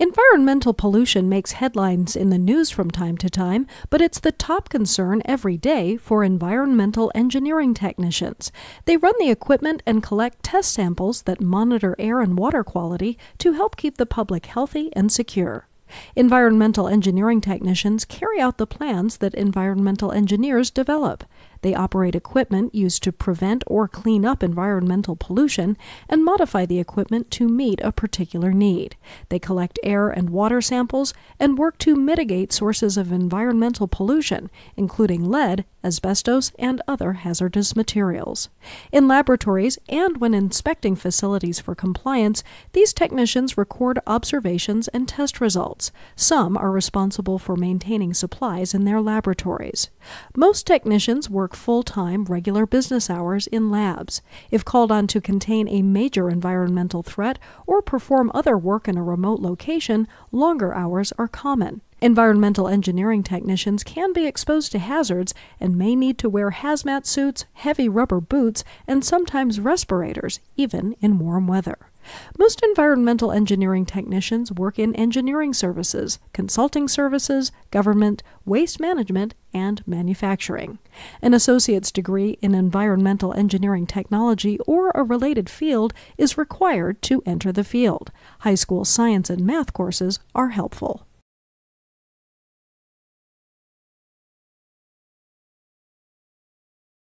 Environmental pollution makes headlines in the news from time to time, but it's the top concern every day for environmental engineering technicians. They run the equipment and collect test samples that monitor air and water quality to help keep the public healthy and secure. Environmental engineering technicians carry out the plans that environmental engineers develop. They operate equipment used to prevent or clean up environmental pollution and modify the equipment to meet a particular need. They collect air and water samples and work to mitigate sources of environmental pollution, including lead, asbestos, and other hazardous materials. In laboratories and when inspecting facilities for compliance, these technicians record observations and test results. Some are responsible for maintaining supplies in their laboratories. Most technicians work full-time, regular business hours in labs. If called on to contain a major environmental threat or perform other work in a remote location, longer hours are common. Environmental engineering technicians can be exposed to hazards and may need to wear hazmat suits, heavy rubber boots, and sometimes respirators, even in warm weather. Most environmental engineering technicians work in engineering services, consulting services, government, waste management, and manufacturing. An associate's degree in environmental engineering technology or a related field is required to enter the field. High school science and math courses are helpful.